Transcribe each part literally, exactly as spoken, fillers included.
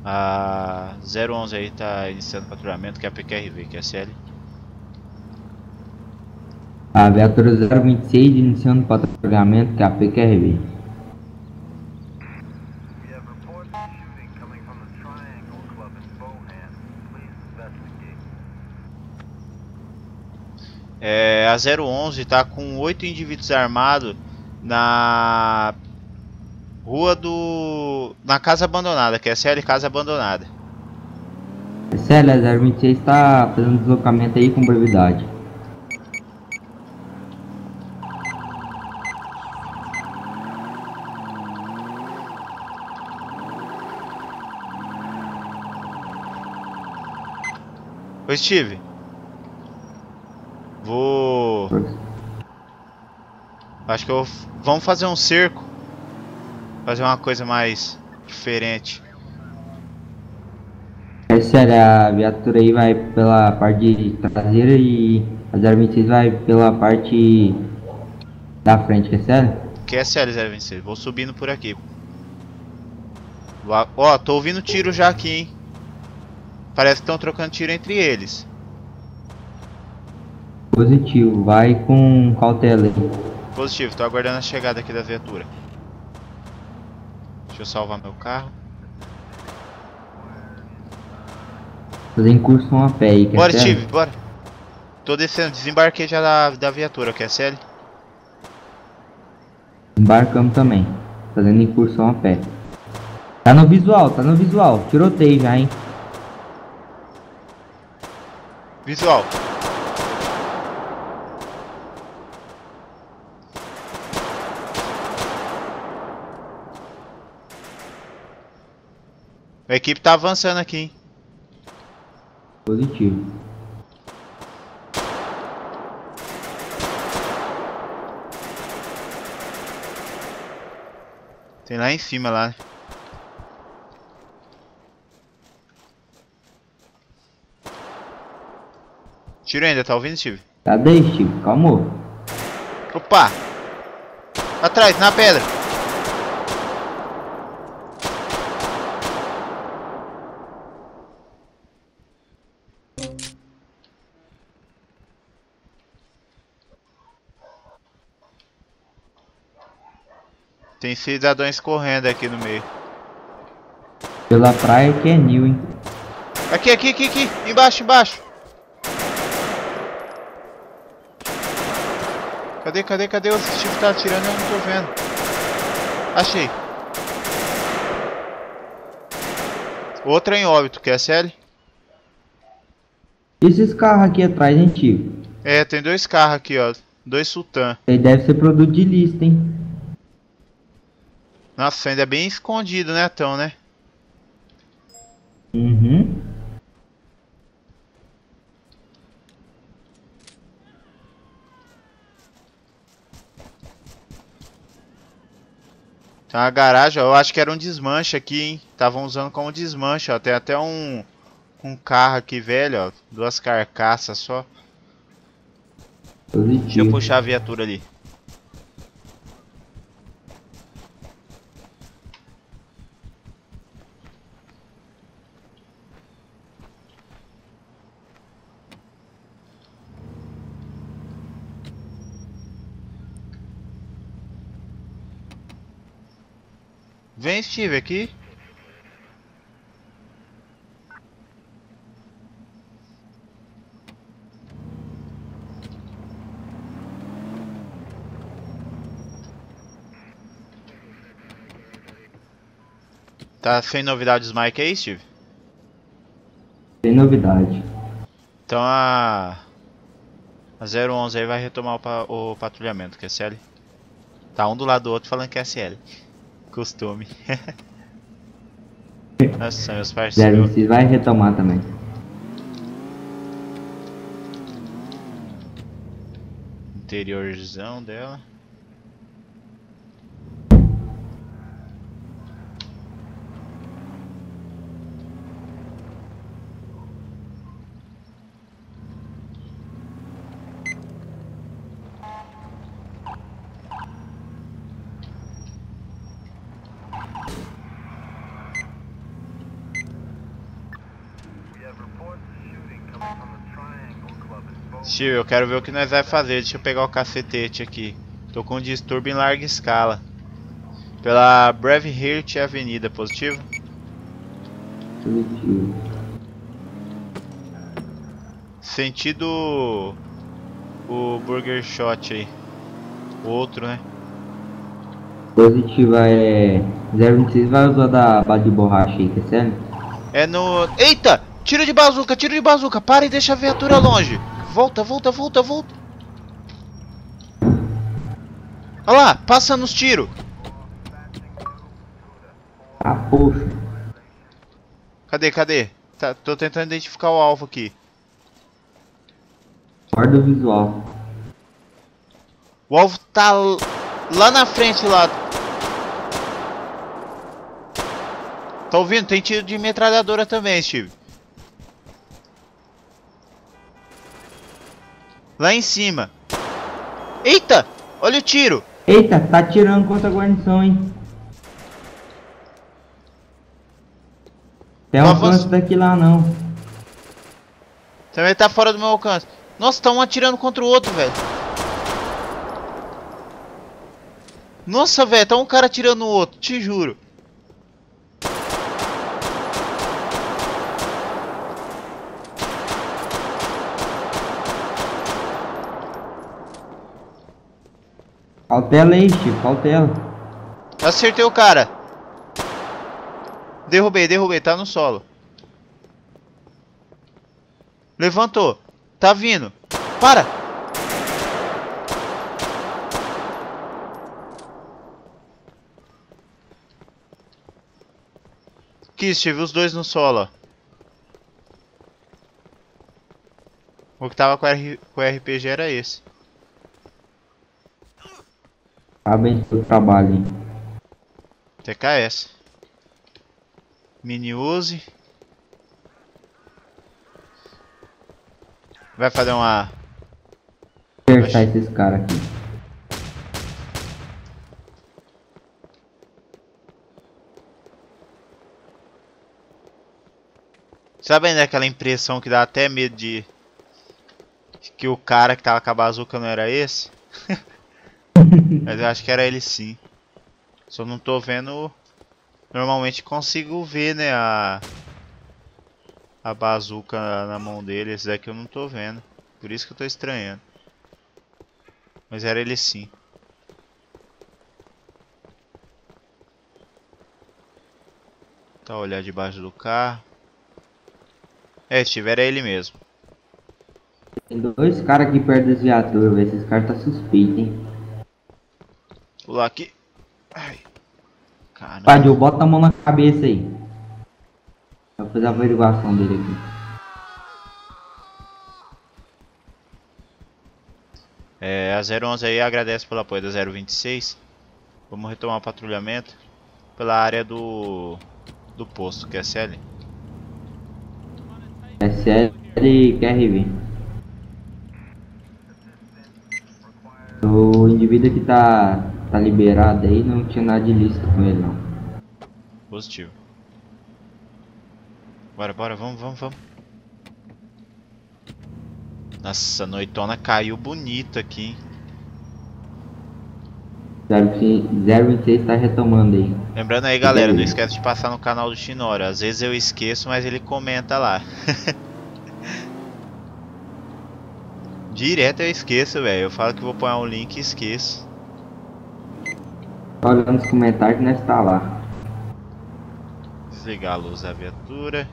A zero onze aí tá iniciando patrulhamento, que é a P Q R V, que é C L. A viatura zero vinte e seis iniciando patrulhamento, que é a P Q R V. É, a zero onze tá com oito indivíduos armados na rua do... na casa abandonada, que é C L Casa Abandonada. C L, a zero vinte e seis está fazendo deslocamento aí com brevidade. Oi, Steve. Vou... Acho que eu... Vamos fazer um cerco. Fazer uma coisa mais diferente. C L, a viatura aí vai pela parte traseira e a zero vinte e seis vai pela parte da frente, que é C L? Que é C L zero vinte e seis. Vou subindo por aqui. Ó, oh, tô ouvindo tiro já aqui, hein. Parece que estão trocando tiro entre eles. Positivo, vai com cautela aí. Positivo, tô aguardando a chegada aqui da viatura. Deixa eu salvar meu carro. Fazer incursão a pé aí, que Bora, é C L? Steve, bora. Tô descendo, desembarquei já da, da viatura, que é C L. Embarcamos também, fazendo incursão a pé. Tá no visual, tá no visual. Tiroteio já, hein? Visual. A equipe tá avançando aqui, hein. Positivo. Tem lá em cima, lá. Tiro ainda, tá ouvindo, Steve? Cadê, Steve? Calma. Opa! Atrás, na pedra! Tem cidadãos correndo aqui no meio. Pela praia que é New, hein? Aqui, aqui, aqui, aqui! Embaixo, embaixo! Cadê, cadê, cadê? O Steve tá atirando e eu não tô vendo. Achei. Outra em óbito, que é C L? E esses carros aqui atrás, hein, tio? É, tem dois carros aqui, ó. Dois Sultan. Aí deve ser produto de lista, hein? Nossa, ainda é bem escondido, né, Tão, né? Uhum. Tem uma garagem, ó. Eu acho que era um desmanche aqui, hein? Estavam usando como desmanche, ó. Tem até um, um carro aqui, velho, ó. Duas carcaças só. Positivo. Deixa eu puxar a viatura ali. Vem, Steve, aqui. Tá sem novidades, Mike, aí, Steve? Tem novidade. Então a... A zero onze aí vai retomar o, pa... o patrulhamento, que é C L. Tá um do lado do outro falando que é C L. Costume. Nossa, meus zero parceiros. vinte e seis vai retomar também. Interiorzão dela. Steve, eu quero ver o que nós vai fazer. Deixa eu pegar o cacetete aqui. Tô com um distúrbio em larga escala. Pela Braveheart Avenida, positivo? Positivo. Sentido o Burger Shot aí. O outro, né? Positiva é zero vinte e seis, vai usar da bala de borracha aí, que é sério? É no... Eita! Tiro de bazuca, tiro de bazuca. Para e deixa a viatura longe. Volta, volta, volta, volta. Olha lá, passa nos tiros. Ah, poxa. Cadê, cadê? Tá, tô tentando identificar o alvo aqui. Guarda o visual. O alvo tá lá na frente, lá. Tá ouvindo? Tem tiro de metralhadora também, Steve. Lá em cima. Eita! Olha o tiro. Eita, tá atirando contra a guarnição, hein? Tem um alcance daqui lá, não. Também tá fora do meu alcance. Nossa, tá um atirando contra o outro, velho. Nossa, velho, tá um cara atirando no outro, te juro. Cautela aí, Chico, cautela. Acertei o cara. Derrubei, derrubei, tá no solo. Levantou. Tá vindo. Para! Aqui, Steve, os dois no solo, ó. O que tava com, R... com o R P G era esse. Parabéns pelo trabalho, hein? T K S. Mini Uzi. Vai fazer uma... Acertar esses caras aqui. Sabe ainda aquela impressão que dá até medo de... que o cara que tava com a bazuca não era esse? Mas eu acho que era ele sim. Só não tô vendo... Normalmente consigo ver, né, a... a bazuca na mão dele. Esse daqui eu não tô vendo. Por isso que eu tô estranhando. Mas era ele sim. Tá, olhar debaixo do carro. É, se tiver é ele mesmo. Tem dois caras aqui perto das viaturas, velho. Esses caras tá suspeito, hein? Pular aqui. Ai. Caramba. Padio, bota a mão na cabeça aí. Vou fazer a averiguação dele aqui. É, a zero onze aí agradece pelo apoio da zero vinte e seis. Vamos retomar o patrulhamento pela área do do posto, Q S L. S L e Q R V. O indivíduo que tá, tá liberado aí, não tinha nada de ilícito com ele, não. Positivo. Bora, bora, vamos, vamos, vamos. Nossa, a noitona caiu bonito aqui, hein? zero vinte e seis tá retomando aí. Lembrando aí, galera, não esquece de passar no canal do Shinori. Às vezes eu esqueço, mas ele comenta lá. Direto eu esqueço, velho. Eu falo que vou pôr um link e esqueço. Olha nos comentários que nós tá lá. Desligar a luz da viatura.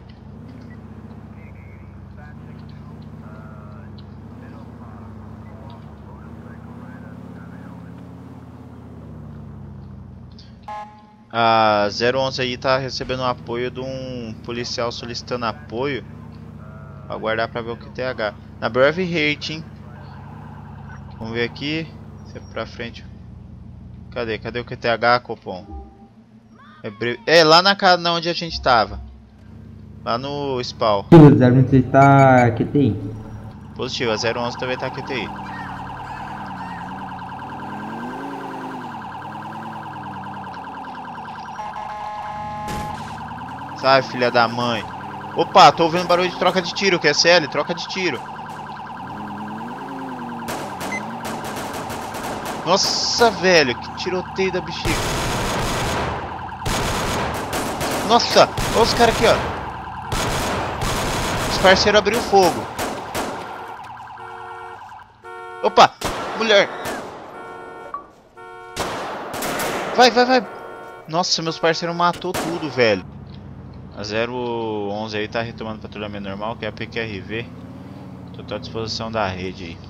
A zero onze aí tá recebendo um apoio de um policial solicitando apoio. Vou aguardar pra ver o Q T H. Na Braveheart, hein? Vamos ver aqui. Se é pra frente. Cadê? Cadê o Q T H, Copom? É, bre... é lá na casa onde a gente tava. Lá no spawn. O zero vinte e seis tá Q T I. Positivo, a zero onze também tá Q T I. Sai, filha da mãe. Opa, tô ouvindo barulho de troca de tiro, Q S L, troca de tiro. Nossa, velho, que tiroteio da bexiga. Nossa, olha os caras aqui, ó. Os parceiros abriu fogo. Opa, mulher. Vai, vai, vai. Nossa, meus parceiros matou tudo, velho. A zero onze aí tá retomando patrulhamento normal, que é a P Q R V. Total disposição da rede aí.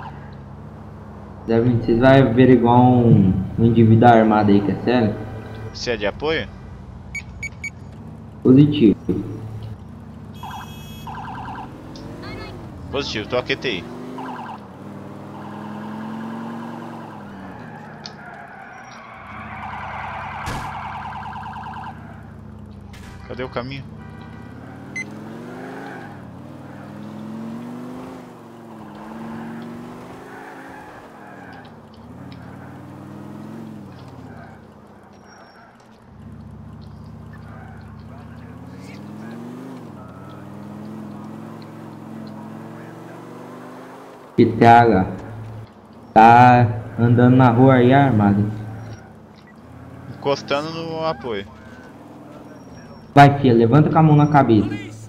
zero vinte e seis vai averiguar um, um indivíduo armado aí, que é sério? Você é de apoio? Positivo. Positivo, tô aqui T I. Cadê o caminho? Q T H tá andando na rua aí armado. Encostando no apoio. Vai, filha, levanta com a mão na cabeça.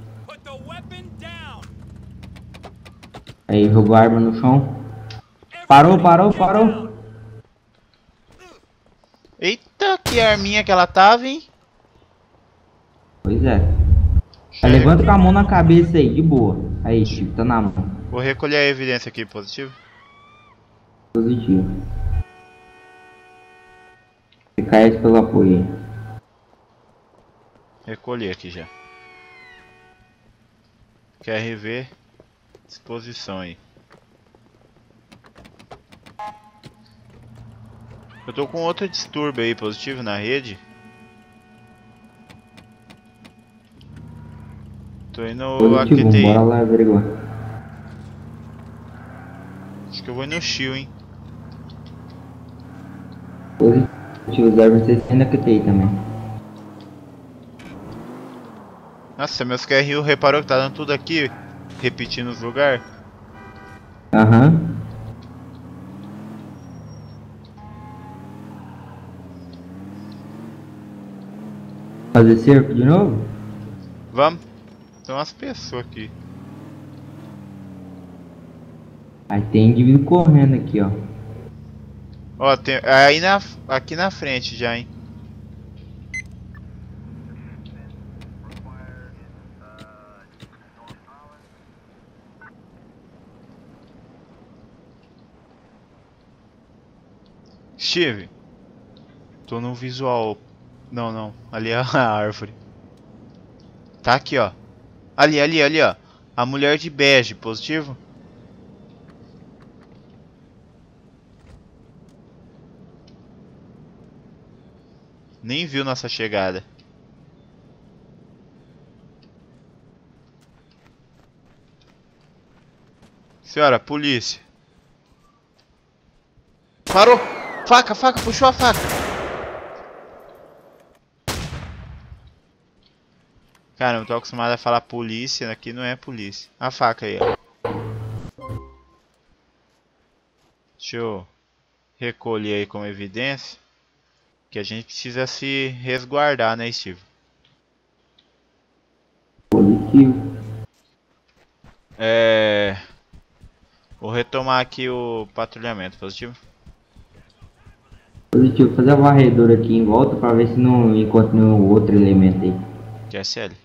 Aí, jogou a arma no chão. Parou, parou, parou. Eita, que arminha que ela tava, hein? Pois é. Aí, levanta com a mão na cabeça aí, de boa. Aí, Chico, tá na mão. Vou recolher a evidência aqui, positivo. Positivo. Você cai pelo apoio aí. Recolhi aqui já. Q R V. Disposição aí. Eu tô com outro distúrbio aí positivo na rede. Tô indo a Q Positivo, T I. bora lá averiguar. Acho que eu vou ir no Shield, hein. Positivo, zero vinte e seis ainda Q T I também. Nossa, meus Q R U reparou que tá dando tudo aqui, repetindo os lugares? Aham. Uhum. Fazer cerco de novo? Vamos. Tem umas pessoas aqui. Aí tem indivíduo correndo aqui, ó. Ó, tem aí na aqui na frente já, hein. Steve, tô no visual. Não, não. Ali é a árvore. Tá aqui, ó. Ali, ali, ali, ó. A mulher de bege, positivo? Nem viu nossa chegada. Senhora, polícia. Parou! Faca, faca, puxou a faca. Cara, eu tô acostumado a falar polícia, aqui não é polícia. A faca aí, ó. Deixa eu recolher aí como evidência. Que a gente precisa se resguardar, né, Steve? Positivo. É... Vou retomar aqui o patrulhamento, positivo? Positivo, fazer a varredura aqui em volta pra ver se não encontra nenhum outro elemento aí. Q S L.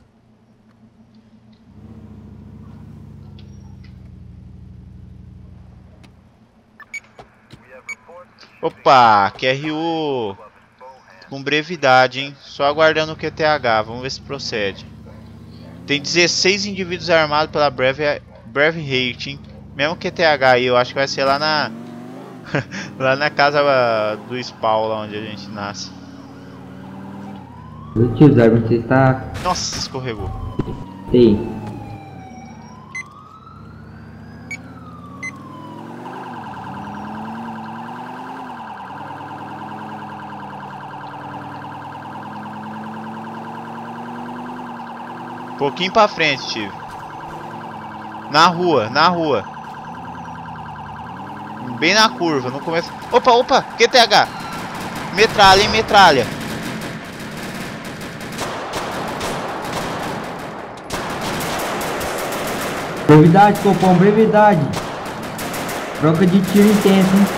Opa, Q R U com brevidade, hein? Só aguardando o Q T H, vamos ver se procede. Tem dezesseis indivíduos armados pela Breve, Breve Hate, hein? Mesmo Q T H aí, eu acho que vai ser lá na lá na casa do spawn, lá onde a gente nasce. Positivo, zero vinte e seis tá... Nossa, escorregou. Ei. Um pouquinho pra frente, Steve. Na rua, na rua. Bem na curva, no começo. Opa, opa, Q T H. Metralha, hein, metralha. Brevidade, Copom, brevidade. Troca de tiro intenso, hein?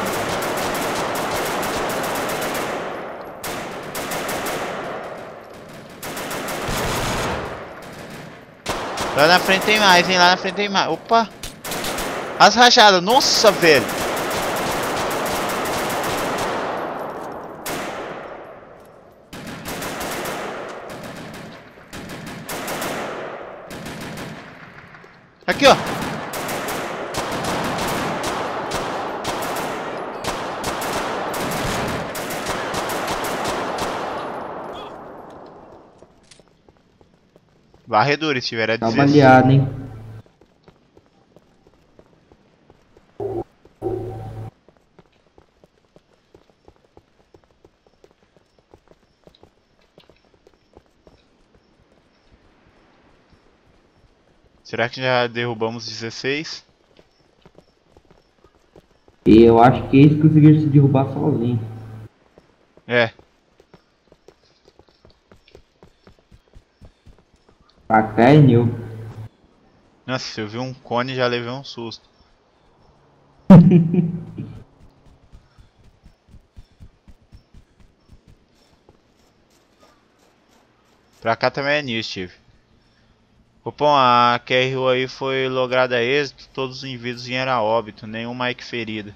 Lá na frente tem mais, hein? Lá na frente tem mais. Opa! As rajadas, nossa, velho! Aqui, ó! Varredura, se tiver a Tá dezesseis. baleado, hein? Será que já derrubamos dezesseis? E eu acho que eles conseguiram se derrubar sozinho. É. Pra cá é new. Nossa, se eu vi um cone já levei um susto. Pra cá também é new, Steve. Cupom, a Q R U aí foi lograda a êxito, todos os indivíduos vieram a óbito, nenhum Mike ferido.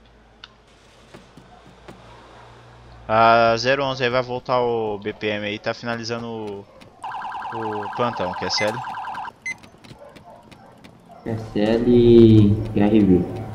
A zero onze aí vai voltar o B P M aí, tá finalizando o, o plantão, que é sério? S L e R V.